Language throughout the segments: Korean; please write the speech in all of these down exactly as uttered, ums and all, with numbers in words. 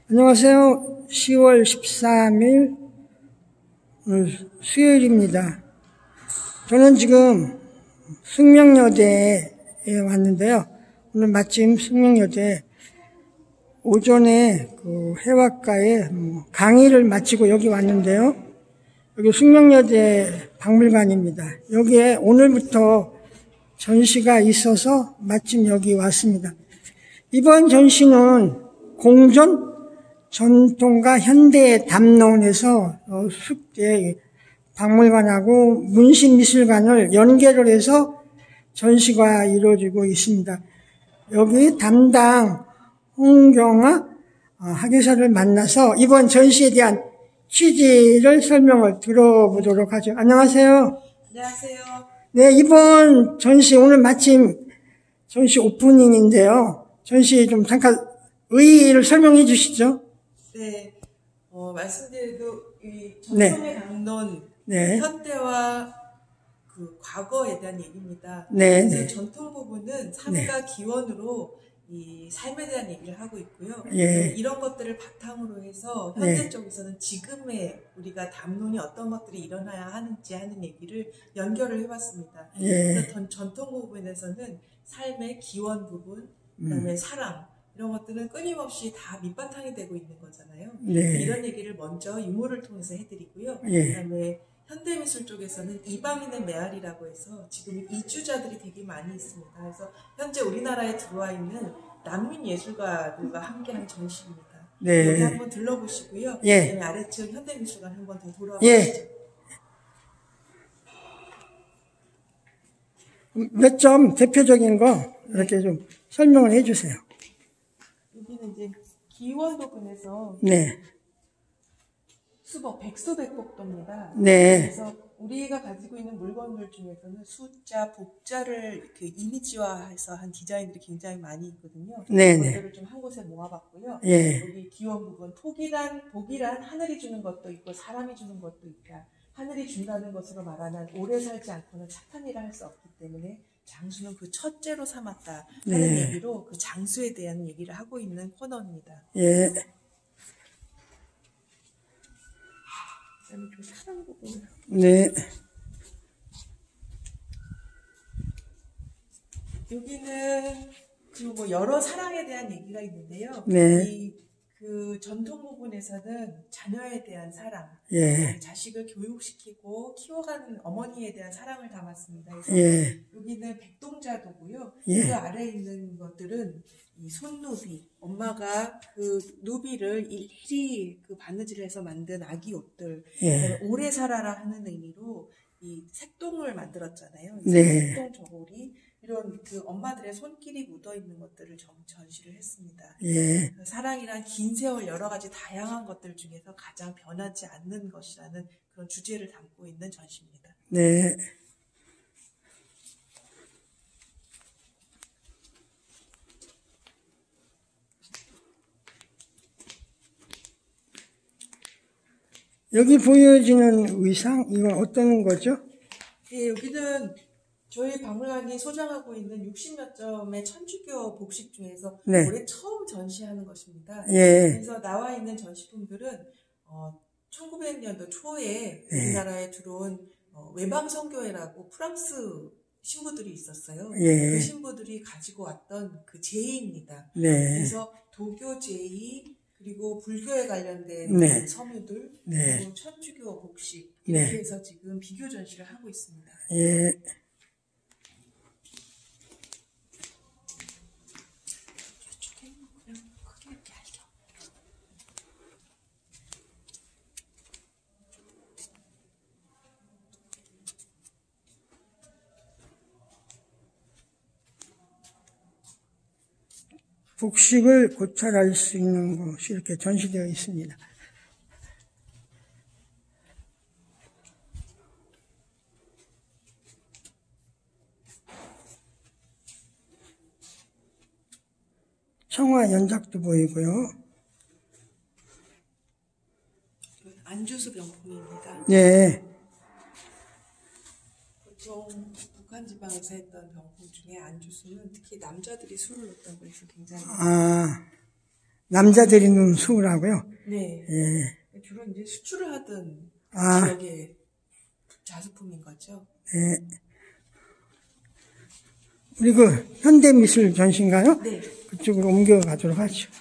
안녕하세요. 시월 십삼일 수요일입니다. 저는 지금 숙명여대에 왔는데요. 오늘 마침 숙명여대 오전에 그 해학과에 강의를 마치고 여기 왔는데요. 여기 숙명여대 박물관입니다. 여기에 오늘부터 전시가 있어서 마침 여기 왔습니다. 이번 전시는 공전 전통과 현대의 담론에서 숙대 박물관하고 문신미술관을 연계를 해서 전시가 이루어지고 있습니다. 여기 담당 홍경아 학예사를 만나서 이번 전시에 대한 취지를 설명을 들어보도록 하죠. 안녕하세요. 안녕하세요. 네, 이번 전시 오늘 마침 전시 오프닝인데요. 전시 좀 잠깐 의의를 설명해 주시죠. 네, 어, 말씀드려도 이 전통의 담론, 네. 현대와 그 과거에 대한 얘기입니다. 네. 그래서 네. 전통 부분은 삶과 네. 기원으로 이 삶에 대한 얘기를 하고 있고요. 예. 이런 것들을 바탕으로 해서 현대 네. 쪽에서는 지금의 우리가 담론이 어떤 것들이 일어나야 하는지 하는 얘기를 연결을 해봤습니다. 예. 그래서 전, 전통 부분에서는 삶의 기원 부분, 그다음에 음. 사랑, 이런 것들은 끊임없이 다 밑바탕이 되고 있는 거잖아요. 네. 이런 얘기를 먼저 유물을 통해서 해드리고요. 예. 그다음에 현대미술 쪽에서는 이방인의 메아리라고 해서 지금 이주자들이 되게 많이 있습니다. 그래서 현재 우리나라에 들어와 있는 난민 예술가들과 함께한 전시입니다. 네. 여기 한번 들러보시고요. 예. 아래층 현대미술관 한번 더 돌아보시죠. 예. 몇 점 대표적인 거 이렇게 좀 설명을 해주세요. 여기는 이제 기원 부분에서 네. 수복, 백수백곡도입니다. 네. 그래서 우리가 가지고 있는 물건들 중에서는 숫자, 복자를 그 이미지화해서 한 디자인들이 굉장히 많이 있거든요. 네. 그것들을 좀 한 곳에 모아봤고요. 예. 여기 기원 부분, 복이란, 복이란 하늘이 주는 것도 있고 사람이 주는 것도 있다. 하늘이 준다는 것으로 말하는 오래 살지 않고는 착한 일을 할 수 없기 때문에 장수는 그 첫째로 삼았다 하는 네. 얘기로 그 장수에 대한 얘기를 하고 있는 코너입니다. 예. 그다음에 그 사랑 부분. 네. 여기는 그 뭐 여러 사랑에 대한 얘기가 있는데요. 네. 이 그 전통 부분에서는 자녀에 대한 사랑, 예. 자식을 교육시키고 키워가는 어머니에 대한 사랑을 담았습니다. 그래서 예. 여기는 백동자도고요. 예. 그 아래에 있는 것들은 이 손누비, 엄마가 그 누비를 일일이 그 바느질을 해서 만든 아기 옷들, 예. 오래 살아라 하는 의미로 이 색동을 만들었잖아요. 네. 색동 저고리, 이런 그 엄마들의 손길이 묻어 있는 것들을 전, 전시를 했습니다. 예. 그 사랑이란 긴 세월 여러 가지 다양한 것들 중에서 가장 변하지 않는 것이라는 그런 주제를 담고 있는 전시입니다. 네. 여기 보여지는 의상, 이건 어떤 거죠? 네, 여기는 저희 박물관이 소장하고 있는 육십여 점의 천주교 복식 중에서 네. 올해 처음 전시하는 것입니다. 예. 그래서 나와 있는 전시품들은 어, 천구백 년도 초에 예. 우리나라에 들어온 어, 외방선교회라고 프랑스 신부들이 있었어요. 예. 그 신부들이 가지고 왔던 그 제의입니다. 네. 그래서 도교 제의, 그리고 불교에 관련된 네. 서무들, 네. 그리고 천주교 복식 이렇게 네. 해서 지금 비교 전시를 하고 있습니다. 예. 복식을 고찰할 수 있는 곳이 이렇게 전시되어 있습니다. 청화 연작도 보이고요. 안주수 병풍입니다. 예. 보통 북한 지방에서 했던 병풍 중에 안주수는 특히 남자들이 술을 넣었다고 해서 굉장히 아, 남자들이 눈 수라고요. 네. 예. 주로 이제 수출을 하던 아. 지역의 자수품인 거죠. 예. 우리 그 현대미술 전시인가요? 네. 그쪽으로 옮겨가도록 하죠.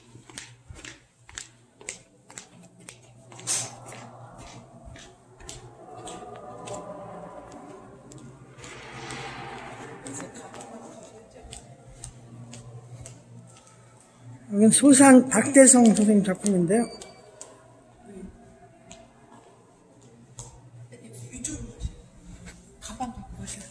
여기는 소산 박대성 선생님 작품인데요. 이쪽으로 가방 갖고 오세요.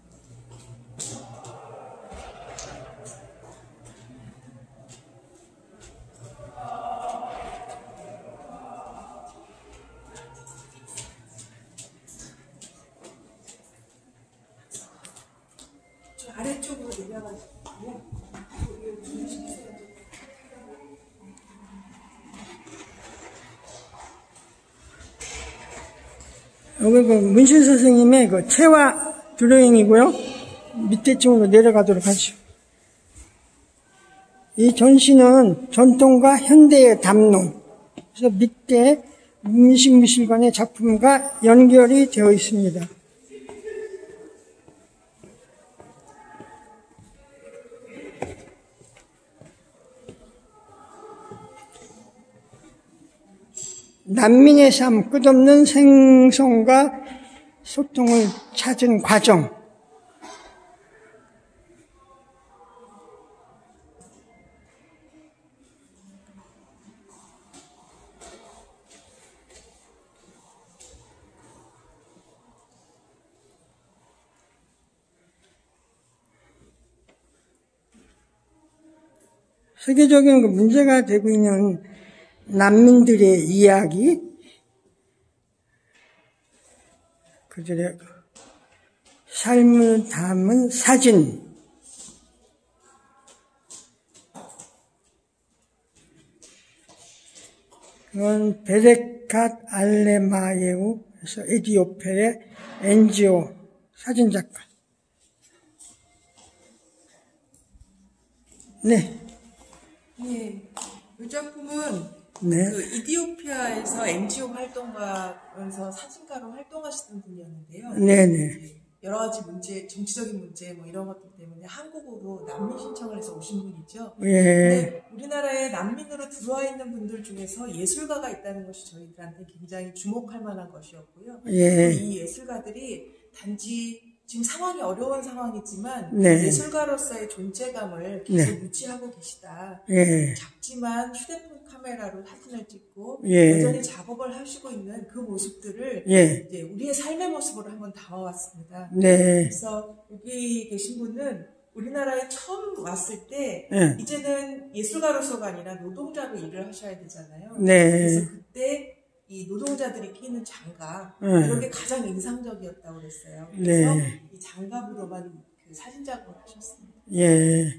저 아래쪽으로 내려가시고요. 여기 그 문신 선생님의 그 체화 드로잉이고요. 밑에 쪽으로 내려가도록 하죠. 이 전시는 전통과 현대의 담론. 그래서 밑에 문신미술관의 작품과 연결이 되어 있습니다. 난민의 삶, 끝없는 생성과 소통을 찾은 과정. 세계적인 그 문제가 되고 있는 난민들의 이야기, 그들의 삶을 담은 사진, 그건 베레캇 알레마예우에서 에티오피아의 엔지오 사진작가. 네. 네. 이 작품은 네. 그 이디오피아에서 엔지오 활동가면서 사진가로 활동하시던 분이었는데요. 네네. 여러 가지 문제, 정치적인 문제 뭐 이런 것들 때문에 한국으로 난민 신청을 해서 오신 분이죠. 예. 근데 우리나라에 난민으로 들어와 있는 분들 중에서 예술가가 있다는 것이 저희들한테 굉장히 주목할 만한 것이었고요. 예. 이 예술가들이 단지 지금 상황이 어려운 상황이지만 네. 예술가로서의 존재감을 계속 네. 유지하고 계시다. 예. 작지만 휴대폰 카메라로 사진을 찍고 예. 여전히 작업을 하시고 있는 그 모습들을 예. 이제 우리의 삶의 모습으로 한번 담아왔습니다. 네. 그래서 여기 계신 분은 우리나라에 처음 왔을 때 예. 이제는 예술가로서가 아니라 노동자로 일을 하셔야 되잖아요. 네. 그래서 그때 이 노동자들이 끼는 장갑 예. 이런 게 가장 인상적이었다고 그랬어요. 그래서 네. 이 장갑으로만 그 사진 작업을 하셨습니다. 예.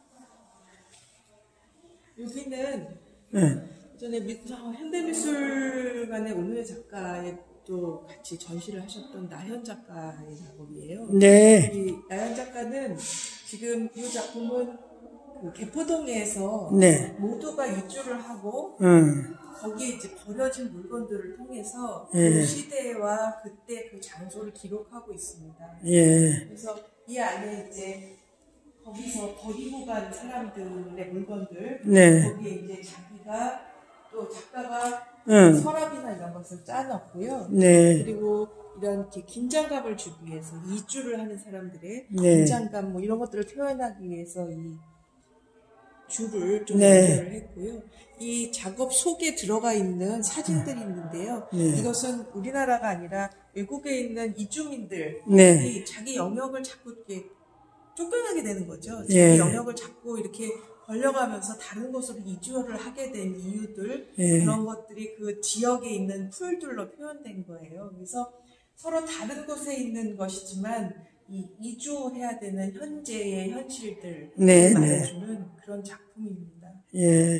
여기는 예. 전에 미, 현대미술관의 오늘의 작가에 또 같이 전시를 하셨던 나현 작가의 작업이에요. 네. 이 나현 작가는 지금 이 작품은 그 개포동에서 네. 모두가 입주를 하고 음. 거기에 이제 버려진 물건들을 통해서 예. 그 시대와 그때 그 장소를 기록하고 있습니다. 예. 그래서 이 안에 이제 거기서 버리고 간 사람들의 물건들, 네. 거기에 이제 자기가 또 작가가 응. 서랍이나 이런 것을 짜놓고요. 네. 그리고 이런 이렇게 긴장감을 주기 위해서 이주를 하는 사람들의 네. 긴장감 뭐 이런 것들을 표현하기 위해서 이 줄을 좀 네. 연결을 했고요. 이 작업 속에 들어가 있는 사진들이 있는데요. 네. 이것은 우리나라가 아니라 외국에 있는 이주민들이 네. 자기 영역을 자꾸 이렇게 쫓겨나게 되는 거죠. 자기 예. 영역을 자꾸 이렇게 벌려가면서 다른 곳으로 이주를 하게 된 이유들, 예. 그런 것들이 그 지역에 있는 풀들로 표현된 거예요. 그래서 서로 다른 곳에 있는 것이지만 이 이주해야 되는 현재의 현실들을 네, 말해주는 네. 그런 작품입니다. 예.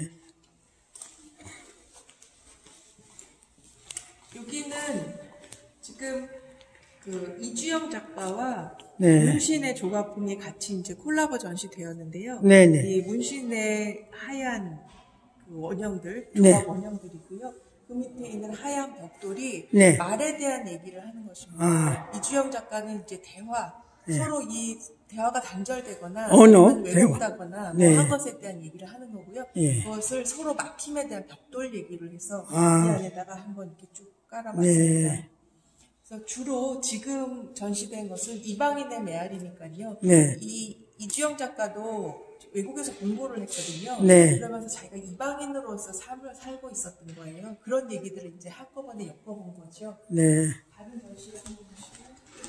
여기는 지금 그 이주영 작가와 네. 문신의 조각품이 같이 이제 콜라보 전시되었는데요. 네네. 이 문신의 하얀 그 원형들, 네. 조각 원형들이고요. 그 밑에 있는 하얀 벽돌이 네. 말에 대한 얘기를 하는 것입니다. 아. 이주영 작가는 이제 대화, 네. 서로 이 대화가 단절되거나 언어, 아니면 외롭다거나 뭐 네. 한 것에 대한 얘기를 하는 거고요. 예. 그것을 서로 막힘에 대한 벽돌 얘기를 해서 아. 이 안에다가 한번 이렇게 쭉 깔아봤습니다. 네. 그래서 주로 지금 전시된 것은 이방인의 메아리니까요. 네. 이 이주영 작가도 외국에서 공부를 했거든요. 네. 그러면서 자기가 이방인으로서 삶을 살고 있었던 거예요. 그런 얘기들을 이제 한꺼번에 엮어본 거죠. 네. 다른 전시를 한번 보시죠.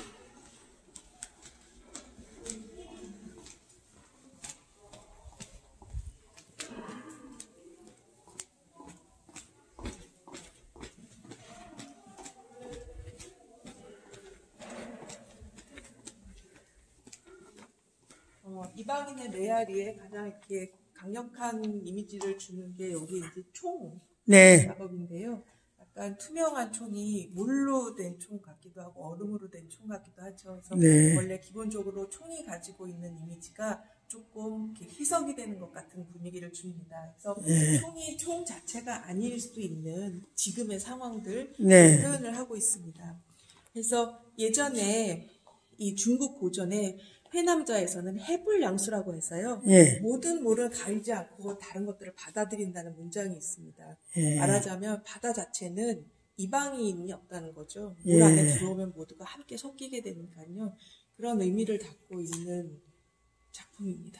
어, 이방인의 메아리에 가장 이렇게 강력한 이미지를 주는 게 여기 이제 총 네. 작업인데요. 약간 투명한 총이 물로 된 총 같기도 하고 얼음으로 된 총 같기도 하죠. 그래서 네. 원래 기본적으로 총이 가지고 있는 이미지가 조금 이렇게 희석이 되는 것 같은 분위기를 줍니다. 그래서 네. 총이 총 자체가 아닐 수도 있는 지금의 상황들 네. 표현을 하고 있습니다. 그래서 예전에 이 중국 고전에 회남자에서는 해불양수라고 해서요. 예. 모든 물을 가리지 않고 다른 것들을 받아들인다는 문장이 있습니다. 예. 말하자면 바다 자체는 이방인이 없다는 거죠. 예. 물 안에 들어오면 모두가 함께 섞이게 되니까요. 그런 의미를 담고 있는 작품입니다.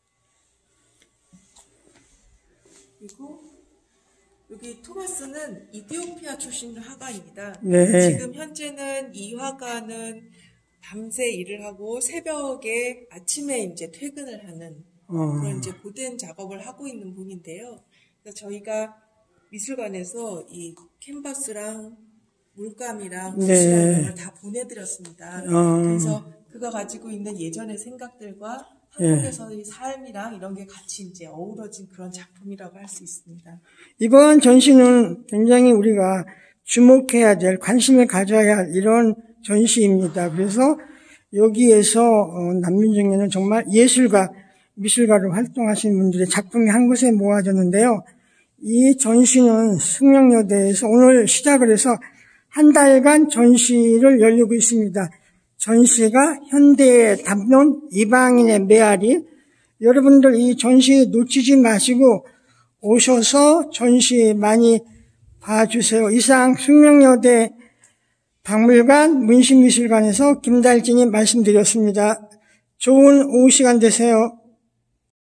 그리고 여기 토마스는 이디오피아 출신 화가입니다. 네. 지금 현재는 이 화가는 밤새 일을 하고 새벽에 아침에 이제 퇴근을 하는 어. 그런 이제 고된 작업을 하고 있는 분인데요. 그래서 저희가 미술관에서 이 캔버스랑 물감이랑 네. 붓이랑 이런 걸 다 보내드렸습니다. 어. 그래서 그가 가지고 있는 예전의 생각들과 한국에서의 삶이랑 이런 게 같이 이제 어우러진 그런 작품이라고 할 수 있습니다. 이번 전시는 굉장히 우리가 주목해야 될, 관심을 가져야 할 이런 전시입니다. 그래서 여기에서 남민중에는 정말 예술가, 미술가로 활동하시는 분들의 작품이 한 곳에 모아졌는데요. 이 전시는 숙명여대에서 오늘 시작을 해서 한 달간 전시를 열리고 있습니다. 전시가 현대의 담론, 이방인의 메아리. 여러분들 이 전시 놓치지 마시고 오셔서 전시 많이 봐주세요. 이상 숙명여대 박물관 문신미술관에서 김달진이 말씀드렸습니다. 좋은 오후 시간 되세요.